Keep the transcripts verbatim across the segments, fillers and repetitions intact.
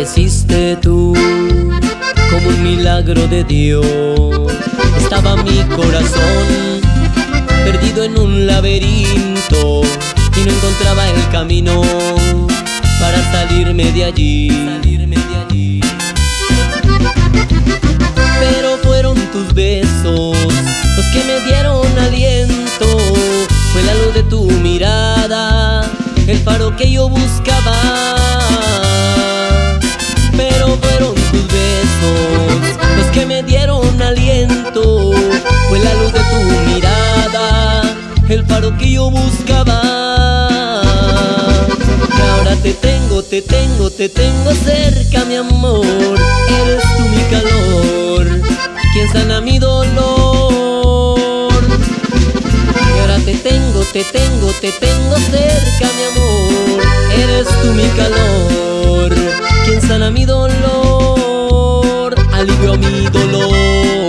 Apareciste tú como un milagro de Dios. Estaba mi corazón perdido en un laberinto y no encontraba el camino para salirme de allí. Salirme de allí. Pero fueron tus besos los que me dieron aliento. Fue la luz de tu mirada, el faro que yo buscaba. Pero fueron tus besos los que me dieron aliento. Fue la luz de tu mirada, el faro que yo buscaba. Y ahora te tengo, te tengo, te tengo cerca, mi amor. Eres tú mi calor, quien sana mi dolor. Y ahora te tengo, te tengo, te tengo cerca, mi amor. Eres tú mi calor, quien sana mi dolor, alivio mi dolor.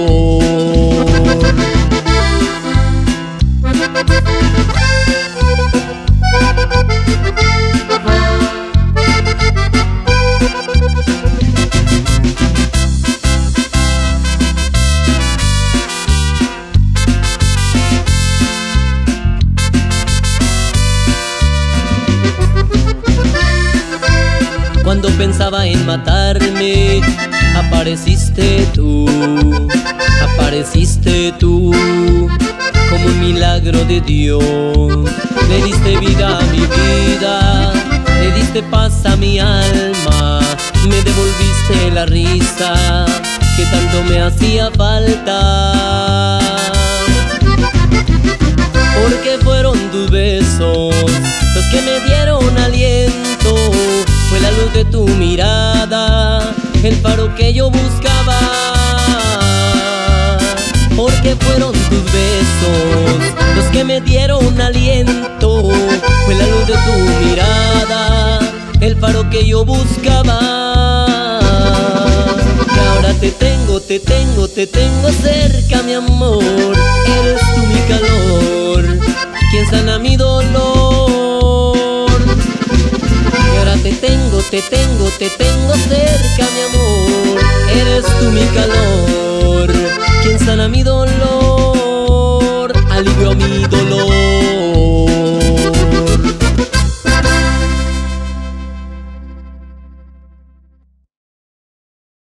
Cuando pensaba en matarme, apareciste tú, apareciste tú, como un milagro de Dios. Le diste vida a mi vida, le diste paz a mi alma, me devolviste la risa que tanto me hacía falta. Porque fueron tus besos los que me dieron aliento. Fue la luz de tu mirada, el faro que yo buscaba. Porque fueron tus besos los que me dieron aliento. Fue la luz de tu mirada, el faro que yo buscaba. Y ahora te tengo, te tengo, te tengo cerca, mi amor. Eres tú mi calor, quien sana mi dolor. Y ahora te tengo, te tengo, te tengo cerca, mi amor. Eres tú mi calor, quien sana mi dolor, alivio mi dolor.